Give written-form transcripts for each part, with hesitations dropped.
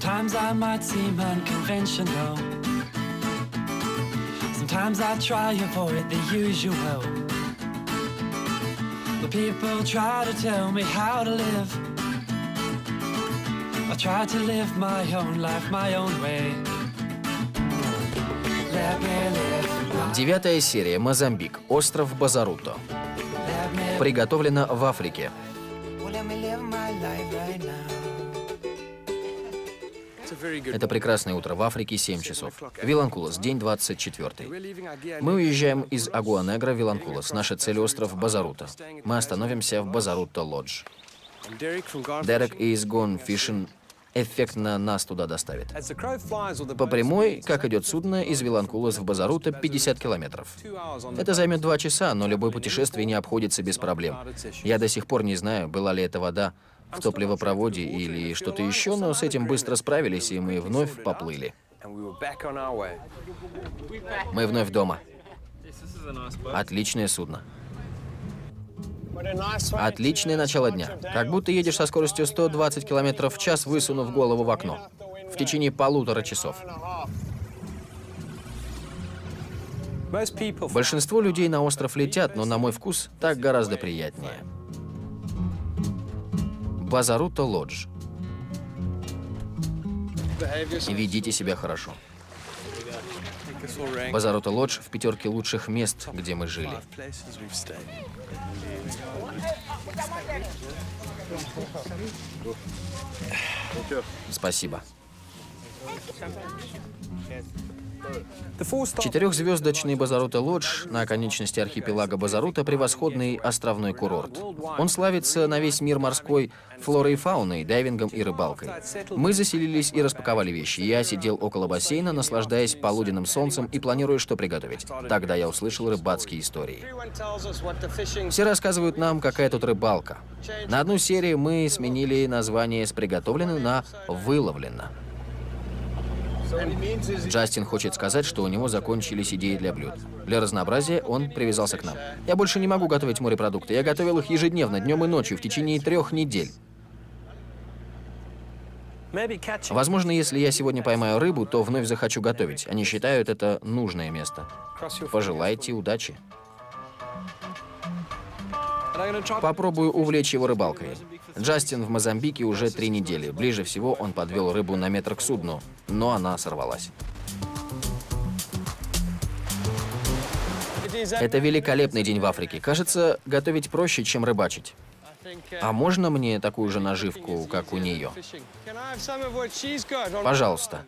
Sometimes I might seem unconventional. Sometimes I try to avoid the usual. The people try to tell me how to live. I try to live my own life, my own way. Let me live. 9-я серия. Мозамбик. Остров Базаруто. Приготовлено в Африке. Это прекрасное утро. В Африке 7 часов. Виланкулос, день 24. Мы уезжаем из Агуа-Негра в Виланкулос. Наша цель — остров Базаруто. Мы остановимся в Базаруто Лодж. Дерек из Gone Fishing эффектно нас туда доставит. По прямой, как идет судно, из Виланкулос в Базаруто 50 километров. Это займет 2 часа, но любое путешествие не обходится без проблем. Я до сих пор не знаю, была ли это вода в топливопроводе или что-то еще, но с этим быстро справились, и мы вновь поплыли. Мы вновь дома. Отличное судно. Отличное начало дня. Как будто едешь со скоростью 120 км в час, высунув голову в окно. В течение 1,5 часов. Большинство людей на остров летят, но на мой вкус так гораздо приятнее. Базаруто Лодж. Ведите себя хорошо. Базаруто Лодж в 5 лучших мест, где мы жили. Спасибо. 4-звездочный Базаруто Лодж на оконечности архипелага Базаруто — превосходный островной курорт. Он славится на весь мир морской флорой и фауной, дайвингом и рыбалкой. Мы заселились и распаковали вещи. Я сидел около бассейна, наслаждаясь полуденным солнцем и планируя, что приготовить. Тогда я услышал рыбацкие истории. Все рассказывают нам, какая тут рыбалка. На одну серию мы сменили название с «приготовлено» на «выловлено». Джастин хочет сказать, что у него закончились идеи для блюд. Для разнообразия он привязался к нам. Я больше не могу готовить морепродукты. Я готовил их ежедневно, днем и ночью, в течение 3 недель. Возможно, если я сегодня поймаю рыбу, то вновь захочу готовить. Они считают это нужное место. Пожелайте удачи. Попробую увлечь его рыбалкой. Джастин в Мозамбике уже 3 недели. Ближе всего он подвел рыбу на метр к судну, но она сорвалась. Это великолепный день в Африке. Кажется, готовить проще, чем рыбачить. А можно мне такую же наживку, как у нее? Пожалуйста.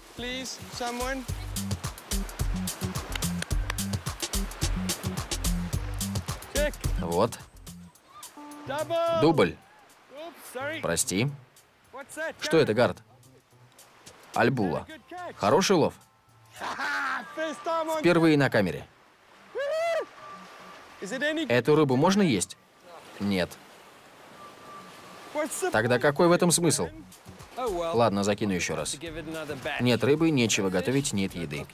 Вот. Дубль. Прости. Что это, Гард? Альбула. Хороший улов? Впервые на камере. Эту рыбу можно есть? Нет. Тогда какой в этом смысл? Ладно, закину еще раз. Нет рыбы, нечего готовить, нет еды.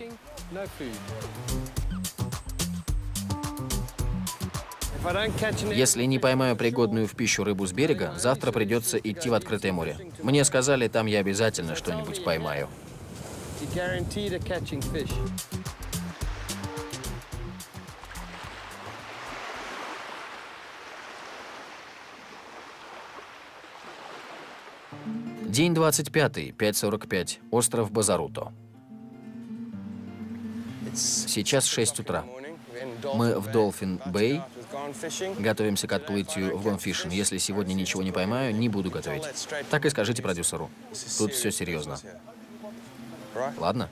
Если не поймаю пригодную в пищу рыбу с берега, завтра придется идти в открытое море. Мне сказали, там я обязательно что-нибудь поймаю. День 25, 5:45. Остров Базаруто. Сейчас 6 утра. Мы в Долфин-Бэй. Готовимся к отплытию в Gone Fishing. Если сегодня ничего не поймаю, не буду готовить. Так и скажите продюсеру. Тут все серьезно. Ладно?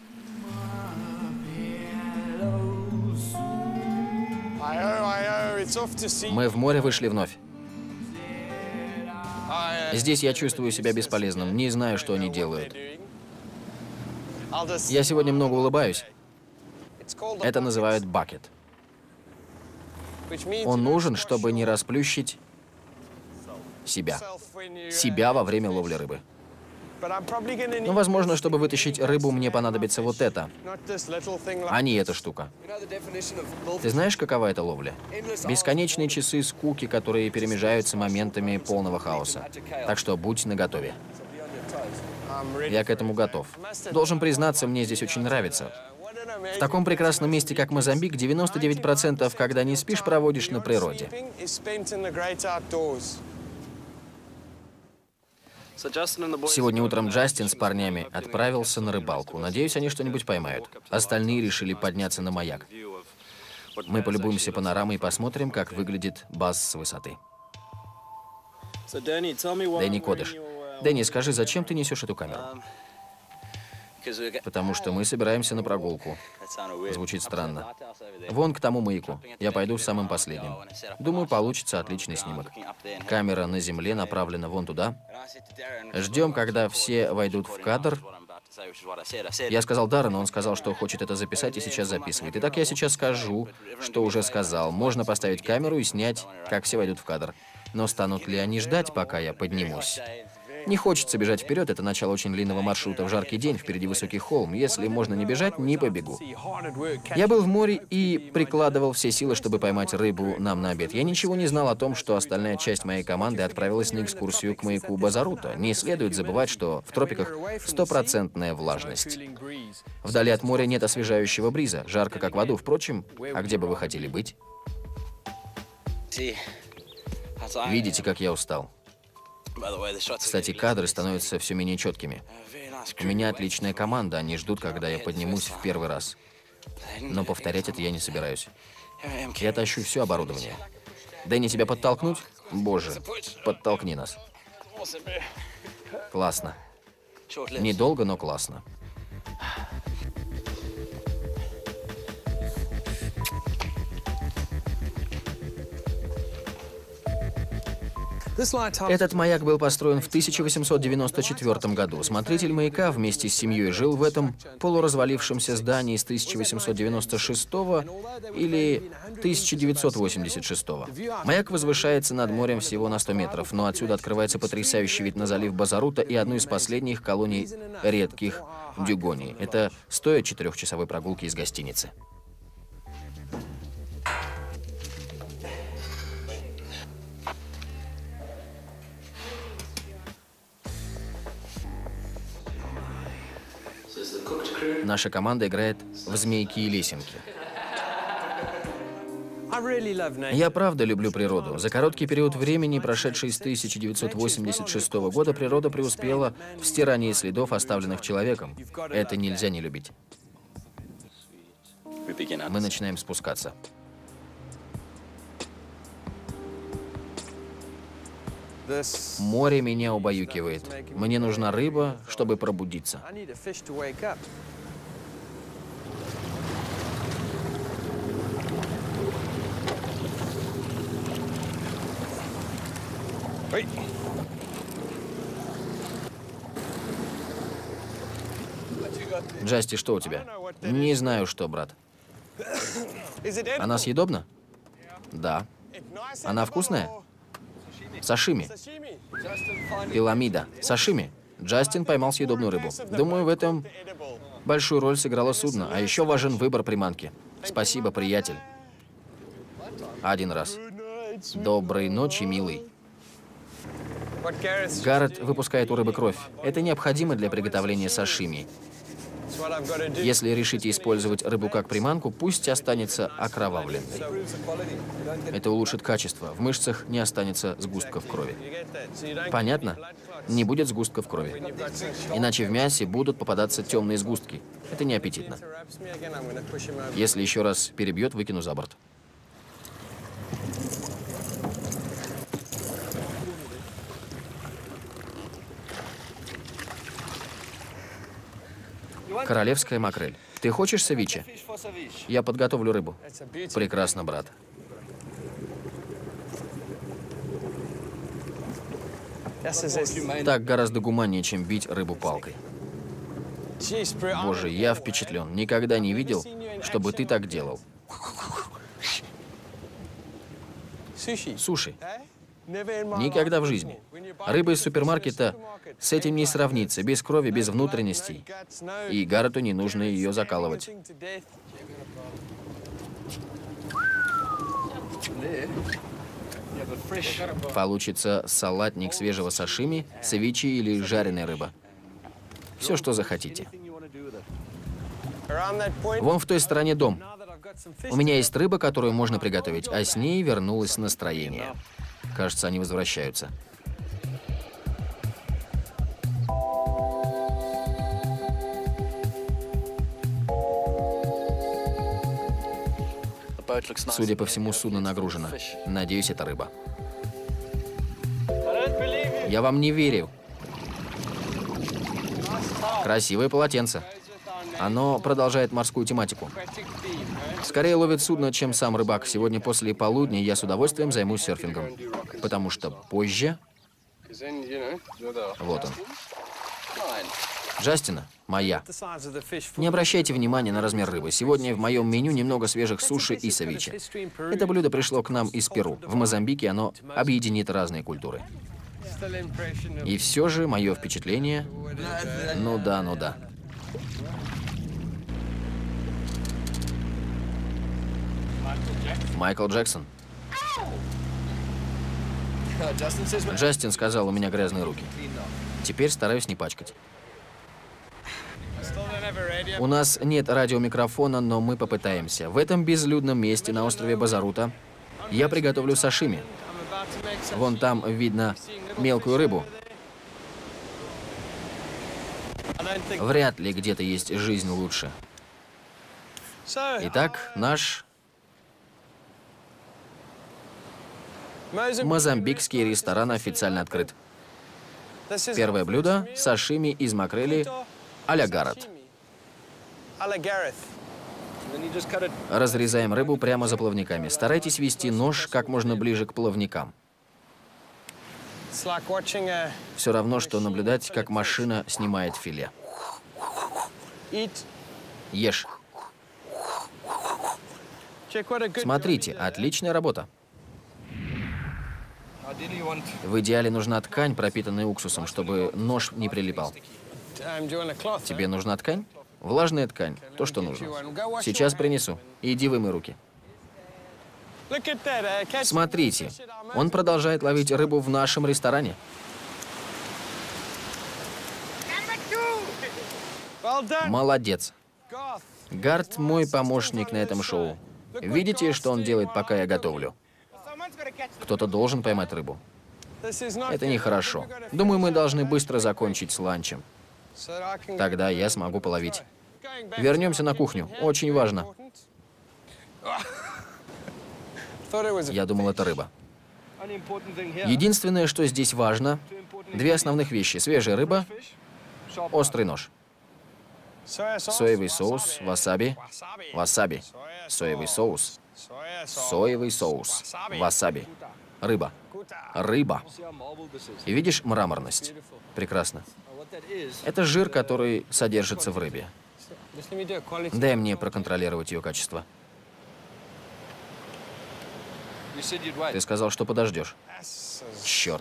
Мы в море вышли вновь. Здесь я чувствую себя бесполезным. Не знаю, что они делают. Я сегодня много улыбаюсь. Это называют бакет. Он нужен, чтобы не расплющить себя. Себя во время ловли рыбы. Но, возможно, чтобы вытащить рыбу, мне понадобится вот это, а не эта штука. Ты знаешь, какова эта ловля? Бесконечные часы скуки, которые перемежаются моментами полного хаоса. Так что будь наготове. Я к этому готов. Должен признаться, мне здесь очень нравится. В таком прекрасном месте, как Мозамбик, 99%, когда не спишь, проводишь на природе. Сегодня утром Джастин с парнями отправился на рыбалку. Надеюсь, они что-нибудь поймают. Остальные решили подняться на маяк. Мы полюбуемся панорамой и посмотрим, как выглядит Баз с высоты. Дэнни Кодыш. Дэнни, скажи, зачем ты несешь эту камеру? Потому что мы собираемся на прогулку. Звучит странно. Вон к тому маяку. Я пойду самым последним. Думаю, получится отличный снимок. Камера на земле направлена вон туда. Ждем, когда все войдут в кадр. Я сказал Даррену, он сказал, что хочет это записать и сейчас записывает. Итак, я сейчас скажу, что уже сказал. Можно поставить камеру и снять, как все войдут в кадр. Но станут ли они ждать, пока я поднимусь? Не хочется бежать вперед, это начало очень длинного маршрута в жаркий день, впереди высокий холм. Если можно не бежать, не побегу. Я был в море и прикладывал все силы, чтобы поймать рыбу нам на обед. Я ничего не знал о том, что остальная часть моей команды отправилась на экскурсию к маяку Базарута. Не следует забывать, что в тропиках 100% влажность. Вдали от моря нет освежающего бриза, жарко как в аду. Впрочем, а где бы вы хотели быть? Видите, как я устал. Кстати, кадры становятся все менее четкими. У меня отличная команда, они ждут, когда я поднимусь в первый раз. Но повторять это я не собираюсь. Я тащу все оборудование. Дэнни, тебя подтолкнуть? Боже, подтолкни нас. Классно. Недолго, но классно. Этот маяк был построен в 1894 году. Смотритель маяка вместе с семьей жил в этом полуразвалившемся здании с 1896 или 1986. Маяк возвышается над морем всего на 100 метров, но отсюда открывается потрясающий вид на залив Базарута и одну из последних колоний редких дюгоний. Это стоит 4-часовой прогулки из гостиницы. Наша команда играет в змейки и лесенки. Я правда люблю природу. За короткий период времени, прошедший с 1986 года, природа преуспела в стирании следов, оставленных человеком. Это нельзя не любить. Мы начинаем спускаться. Море меня убаюкивает. Мне нужна рыба, чтобы пробудиться. Джасти, что у тебя? Не знаю, что, брат. Она съедобна? Да. Она вкусная? Сашими. Пиламида. Сашими. Джастин поймал съедобную рыбу. Думаю, в этом большую роль сыграло судно, а еще важен выбор приманки. Спасибо, приятель. Один раз. Доброй ночи, милый. Гаррет выпускает у рыбы кровь. Это необходимо для приготовления сашими. Если решите использовать рыбу как приманку, пусть останется окровавленной. Это улучшит качество. В мышцах не останется сгустков крови. Понятно? Не будет сгустков крови. Иначе в мясе будут попадаться темные сгустки. Это неаппетитно. Если еще раз перебьет, выкину за борт. Королевская макрель. Ты хочешь севиче? Я подготовлю рыбу. Прекрасно, брат. Так гораздо гуманнее, чем бить рыбу палкой. Боже, я впечатлен. Никогда не видел, чтобы ты так делал. Суши. Никогда в жизни. Рыба из супермаркета с этим не сравнится. Без крови, без внутренностей. И Гаррету не нужно ее закалывать. Получится салатник свежего сашими, севиче или жареная рыба. Все, что захотите. Вон в той стороне дом. У меня есть рыба, которую можно приготовить, а с ней вернулось настроение. Кажется, они возвращаются. Судя по всему, судно нагружено. Надеюсь, это рыба. Я вам не верю. Красивое полотенце. Оно продолжает морскую тематику. Скорее ловит судно, чем сам рыбак. Сегодня после полудня я с удовольствием займусь серфингом. Потому что позже... Вот он. Джастина, моя. Не обращайте внимания на размер рыбы. Сегодня в моем меню немного свежих суши и севиче. Это блюдо пришло к нам из Перу. В Мозамбике оно объединит разные культуры. И все же мое впечатление... Ну да, ну да. Майкл Джексон. Джастин сказал, у меня грязные руки. Теперь стараюсь не пачкать. У нас нет радиомикрофона, но мы попытаемся. В этом безлюдном месте на острове Базарута я приготовлю сашими. Вон там видно мелкую рыбу. Вряд ли где-то есть жизнь лучше. Итак, наш мозамбикский ресторан официально открыт. Первое блюдо – сашими из макрели а-ля Гаррет. Разрезаем рыбу прямо за плавниками. Старайтесь вести нож как можно ближе к плавникам. Все равно, что наблюдать, как машина снимает филе. Ешь. Смотрите, отличная работа. В идеале нужна ткань, пропитанная уксусом, чтобы нож не прилипал. Тебе нужна ткань? Влажная ткань, то, что нужно. Сейчас принесу. Иди вымой руки. Смотрите, он продолжает ловить рыбу в нашем ресторане. Молодец. Гарт мой помощник на этом шоу. Видите, что он делает, пока я готовлю? Кто-то должен поймать рыбу. Это нехорошо. Думаю, мы должны быстро закончить с ланчем. Тогда я смогу половить. Вернемся на кухню. Очень важно. Я думал, это рыба. Единственное, что здесь важно, две основных вещи. Свежая рыба, острый нож. Соевый соус, васаби, васаби, соевый соус, васаби, рыба, рыба. И видишь мраморность? Прекрасно. Это жир, который содержится в рыбе. Дай мне проконтролировать ее качество. Ты сказал, что подождешь. Черт.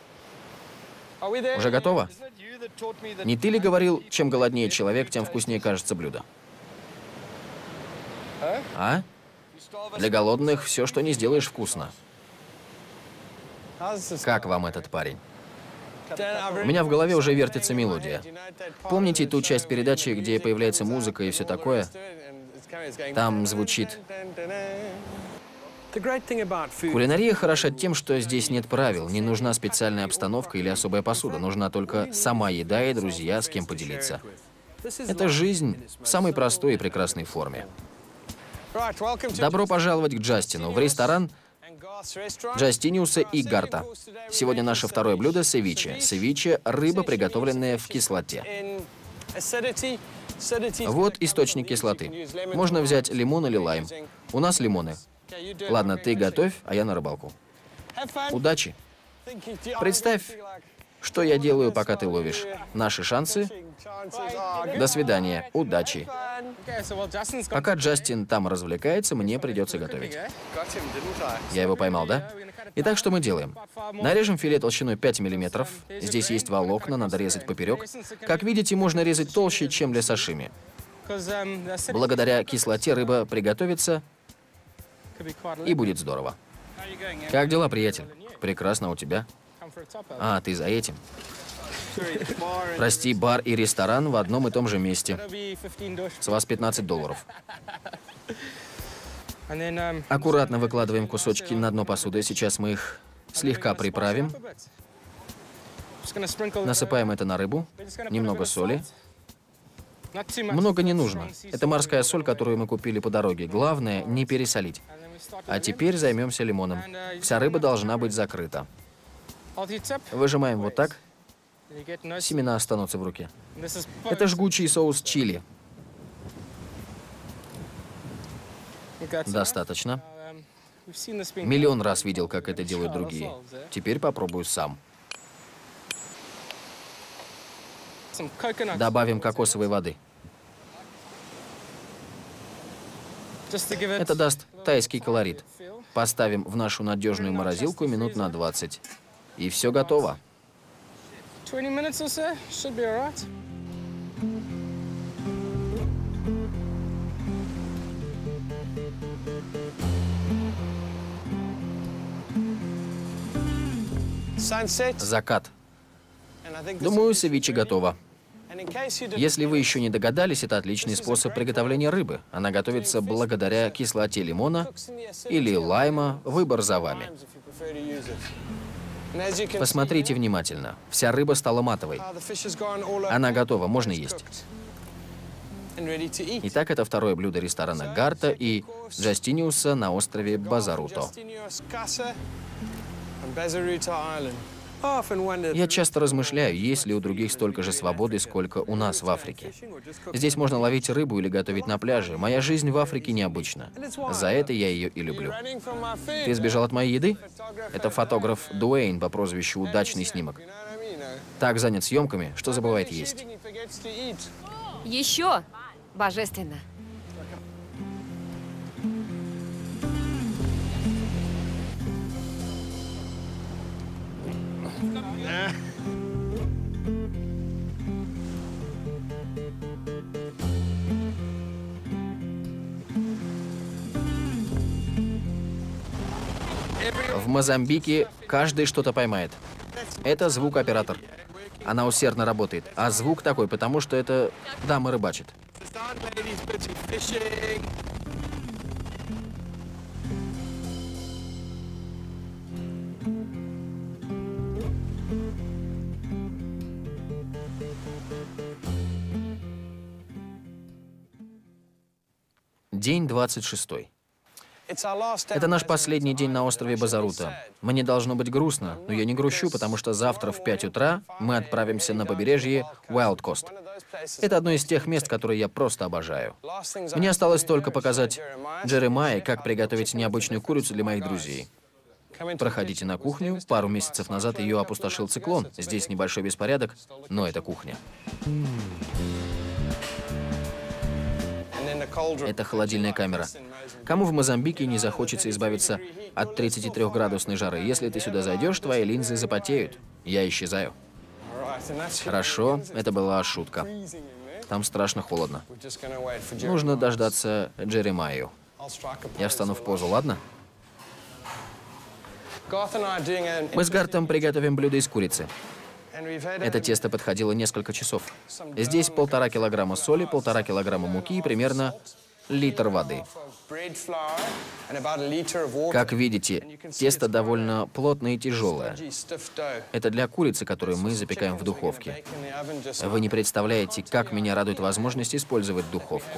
Уже готово? Не ты ли говорил, чем голоднее человек, тем вкуснее кажется блюдо? А? Для голодных все, что не сделаешь, вкусно. Как вам этот парень? У меня в голове уже вертится мелодия. Помните ту часть передачи, где появляется музыка и все такое? Там звучит... Кулинария хороша тем, что здесь нет правил, не нужна специальная обстановка или особая посуда, нужна только сама еда и друзья, с кем поделиться. Это жизнь в самой простой и прекрасной форме. Добро пожаловать к Джастину в ресторан Джастиниуса и Гарта. Сегодня наше второе блюдо – севиче. Севиче – рыба, приготовленная в кислоте. Вот источник кислоты. Можно взять лимон или лайм. У нас лимоны. Ладно, ты готовь, а я на рыбалку. Удачи. Представь, что я делаю, пока ты ловишь. Наши шансы. До свидания. Удачи. Пока Джастин там развлекается, мне придется готовить. Я его поймал, да? Итак, что мы делаем? Нарежем филе толщиной 5 мм. Здесь есть волокна, надо резать поперек. Как видите, можно резать толще, чем для сашими. Благодаря кислоте рыба приготовится, и будет здорово. Как дела, приятель? Прекрасно, у тебя? А, ты за этим. Прости, бар и ресторан в одном и том же месте. С вас $15. Аккуратно выкладываем кусочки на дно посуды. Сейчас мы их слегка приправим. Насыпаем это на рыбу. Немного соли. Много не нужно. Это морская соль, которую мы купили по дороге. Главное, не пересолить. А теперь займемся лимоном. Вся рыба должна быть закрыта. Выжимаем вот так. Семена останутся в руке. Это жгучий соус чили. Достаточно. Миллион раз видел, как это делают другие. Теперь попробую сам. Добавим кокосовой воды. Это даст тайский колорит. Поставим в нашу надежную морозилку минут на 20. И все готово. Закат. Думаю, севиче готово. Если вы еще не догадались, это отличный способ приготовления рыбы. Она готовится благодаря кислоте лимона или лайма, выбор за вами. Посмотрите внимательно. Вся рыба стала матовой. Она готова, можно есть. Итак, это второе блюдо ресторана Гарта и Джастиниуса на острове Базаруто. Я часто размышляю, есть ли у других столько же свободы, сколько у нас в Африке. Здесь можно ловить рыбу или готовить на пляже. Моя жизнь в Африке необычна. За это я ее и люблю. Ты сбежал от моей еды? Это фотограф Дуэйн по прозвищу «Удачный снимок». Так занят съемками, что забывает есть. Еще? Божественно. В Мозамбике каждый что-то поймает. Это звукооператор. Она усердно работает. А звук такой, потому что это дама рыбачит. День 26. Это наш последний день на острове Базаруто. Мне должно быть грустно, но я не грущу, потому что завтра в 5 утра мы отправимся на побережье Wild Coast. Это одно из тех мест, которые я просто обожаю. Мне осталось только показать Джеремайе, как приготовить необычную курицу для моих друзей. Проходите на кухню. Пару месяцев назад ее опустошил циклон. Здесь небольшой беспорядок, но это кухня. Это холодильная камера. Кому в Мозамбике не захочется избавиться от 33-градусной жары? Если ты сюда зайдешь, твои линзы запотеют. Я исчезаю. Хорошо, это была шутка. Там страшно холодно. Нужно дождаться Джеремайю. Я встану в позу, ладно? Мы с Гартом приготовим блюдо из курицы. Это тесто подходило несколько часов. Здесь 1,5 килограмма соли, 1,5 килограмма муки и примерно литр воды. Как видите, тесто довольно плотное и тяжелое. Это для курицы, которую мы запекаем в духовке. Вы не представляете, как меня радует возможность использовать духовку.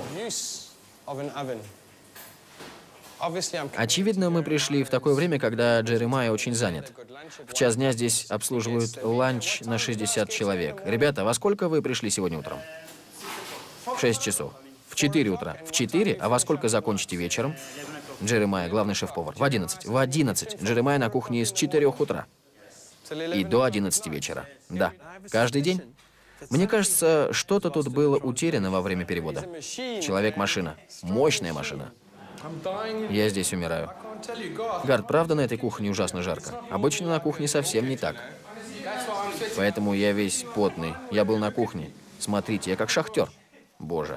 Очевидно, мы пришли в такое время, когда Джеремайя очень занят. В час дня здесь обслуживают ланч на 60 человек. Ребята, во сколько вы пришли сегодня утром? В 6 часов. В 4 утра. В 4? А во сколько закончите вечером? Джеремайя, главный шеф-повар. В 11. В 11. Джеремайя на кухне с 4 утра. И до 11 вечера. Да. Каждый день. Мне кажется, что-то тут было утеряно во время перевода. Человек-машина. Мощная машина. Я здесь умираю. Гард, правда на этой кухне ужасно жарко? Обычно на кухне совсем не так. Поэтому я весь потный. Я был на кухне. Смотрите, я как шахтер. Боже.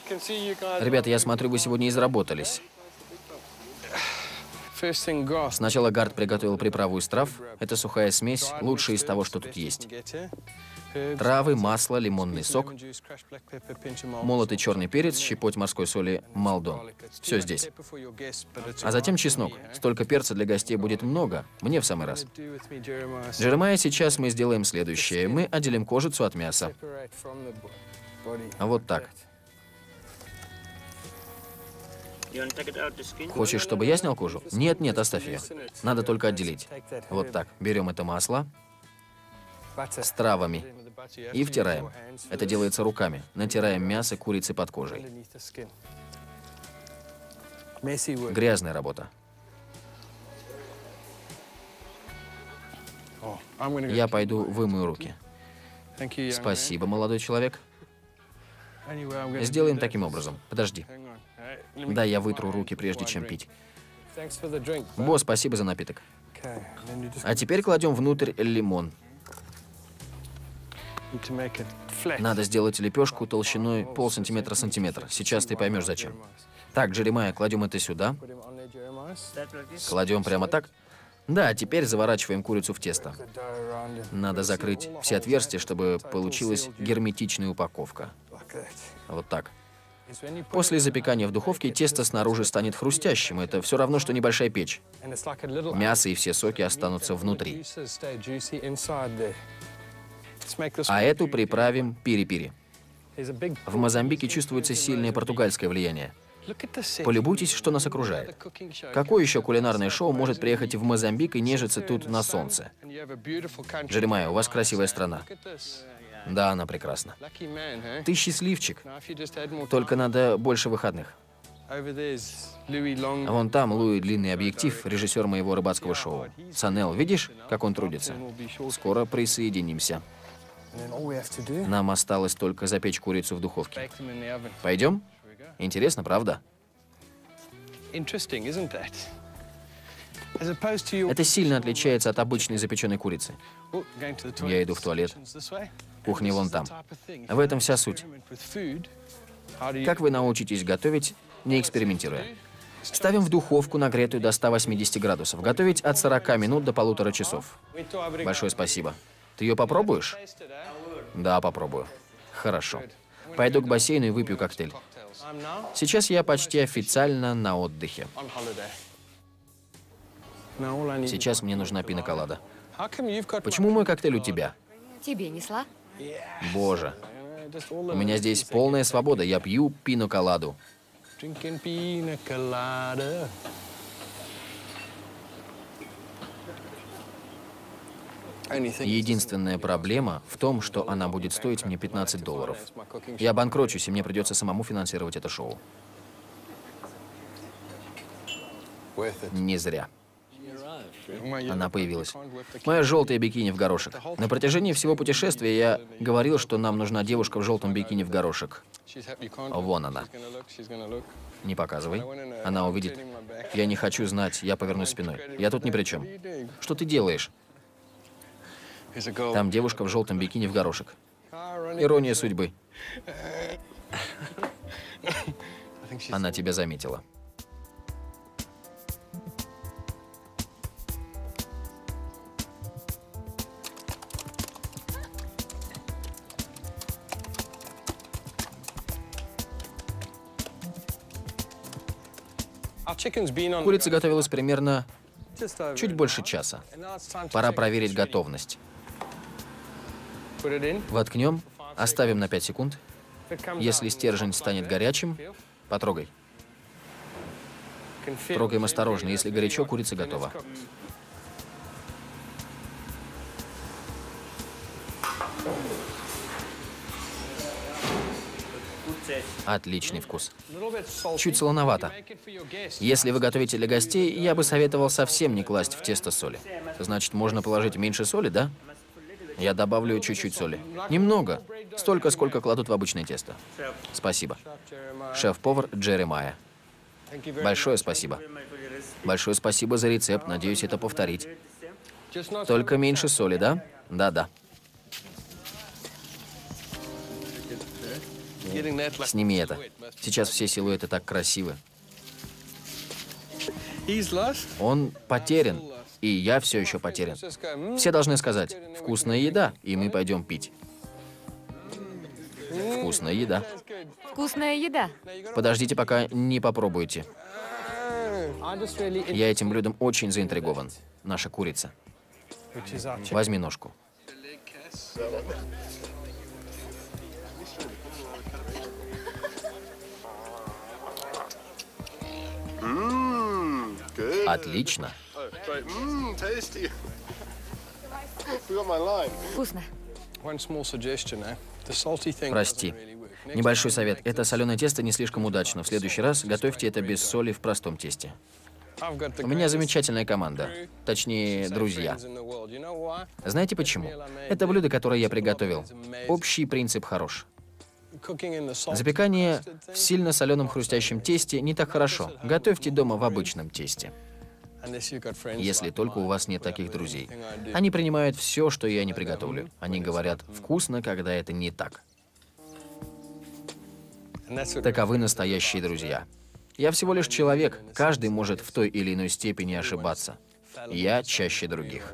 Ребята, я смотрю, вы сегодня изработались. Сначала Гард приготовил приправу из трав. Это сухая смесь, лучшая из того, что тут есть. Травы, масло, лимонный сок, молотый черный перец, щепоть морской соли Малдон. Все здесь. А затем чеснок. Столько перца для гостей будет много. Мне в самый раз. Джеремайя, сейчас мы сделаем следующее. Мы отделим кожицу от мяса. Вот так. Хочешь, чтобы я снял кожу? Нет, нет, оставь ее. Надо только отделить. Вот так. Берем это масло с травами и втираем. Это делается руками. Натираем мясо курицы под кожей. Грязная работа. Я пойду вымою руки. Спасибо, молодой человек. Сделаем таким образом. Подожди. Да, я вытру руки, прежде чем пить. Босс, спасибо за напиток. А теперь кладем внутрь лимон. Надо сделать лепешку толщиной полсантиметра-сантиметр. Сейчас ты поймешь, зачем. Так, Джеремайя, кладем это сюда. Кладем прямо так. Да, теперь заворачиваем курицу в тесто. Надо закрыть все отверстия, чтобы получилась герметичная упаковка. Вот так. После запекания в духовке тесто снаружи станет хрустящим. Это все равно, что небольшая печь. Мясо и все соки останутся внутри. А эту приправим пири-пири. В Мозамбике чувствуется сильное португальское влияние. Полюбуйтесь, что нас окружает. Какое еще кулинарное шоу может приехать в Мозамбик и нежиться тут на солнце? Джеремайя, у вас красивая страна. Да, она прекрасна. Ты счастливчик. Только надо больше выходных. Вон там Луи длинный объектив, режиссер моего рыбацкого шоу. Санел, видишь, как он трудится? Скоро присоединимся. Нам осталось только запечь курицу в духовке. Пойдем? Интересно, правда? Это сильно отличается от обычной запеченной курицы. Я иду в туалет. Кухня вон там. В этом вся суть. Как вы научитесь готовить, не экспериментируя? Ставим в духовку, нагретую до 180 градусов. Готовить от 40 минут до 1,5 часов. Большое спасибо. Ты ее попробуешь? Да, попробую. Хорошо. Пойду к бассейну и выпью коктейль. Сейчас я почти официально на отдыхе. Сейчас мне нужна пина-колада. Почему мой коктейль у тебя? Тебе несла? Боже. У меня здесь полная свобода. Я пью пина-коладу. Единственная проблема в том, что она будет стоить мне $15. Я обанкрочусь, и мне придется самому финансировать это шоу. Не зря. Она появилась. Моя желтая бикини в горошек. На протяжении всего путешествия я говорил, что нам нужна девушка в желтом бикини в горошек. Вон она. Не показывай. Она увидит. Я не хочу знать, я повернусь спиной. Я тут ни при чем. Что ты делаешь? Там девушка в желтом бикини в горошек. Ирония судьбы. Она тебя заметила. Курица готовилась примерно чуть больше часа. Пора проверить готовность. Воткнем, оставим на 5 секунд. Если стержень станет горячим, потрогай. Трогаем осторожно. Если горячо, курица готова. Отличный вкус. Чуть солоновато. Если вы готовите для гостей, я бы советовал совсем не класть в тесто соли. Значит, можно положить меньше соли, да? Я добавлю чуть-чуть соли. Немного. Столько, сколько кладут в обычное тесто. Спасибо. Шеф-повар Джеремайя. Большое спасибо. Большое спасибо за рецепт. Надеюсь, это повторить. Только меньше соли, да? Да-да. Сними это. Сейчас все силуэты так красивы. Он потерян, и я все еще потерян. Все должны сказать: вкусная еда, и мы пойдем пить. Вкусная еда. Вкусная еда. Подождите, пока не попробуете. Я этим блюдом очень заинтригован. Наша курица. Возьми ножку. Отлично. Вкусно. Прости. Небольшой совет. Это соленое тесто не слишком удачно. В следующий раз готовьте это без соли в простом тесте. У меня замечательная команда. Точнее, друзья. Знаете почему? Это блюдо, которое я приготовил. Общий принцип хорош. Запекание в сильно соленом хрустящем тесте не так хорошо. Готовьте дома в обычном тесте. Если только у вас нет таких друзей. Они принимают все, что я не приготовлю. Они говорят: вкусно, когда это не так. Таковы настоящие друзья. Я всего лишь человек. Каждый может в той или иной степени ошибаться. Я чаще других.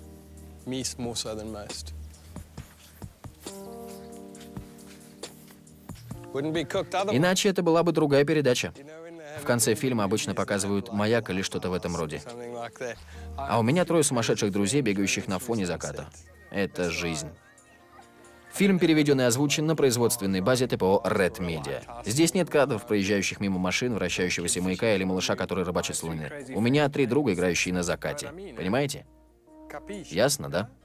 Иначе это была бы другая передача. В конце фильма обычно показывают маяк или что-то в этом роде. А у меня 3 сумасшедших друзей, бегающих на фоне заката. Это жизнь. Фильм переведен и озвучен на производственной базе ТПО Red Media. Здесь нет кадров, проезжающих мимо машин, вращающегося маяка или малыша, который рыбачит с Луны. У меня 3 друга, играющие на закате. Понимаете? Ясно, да?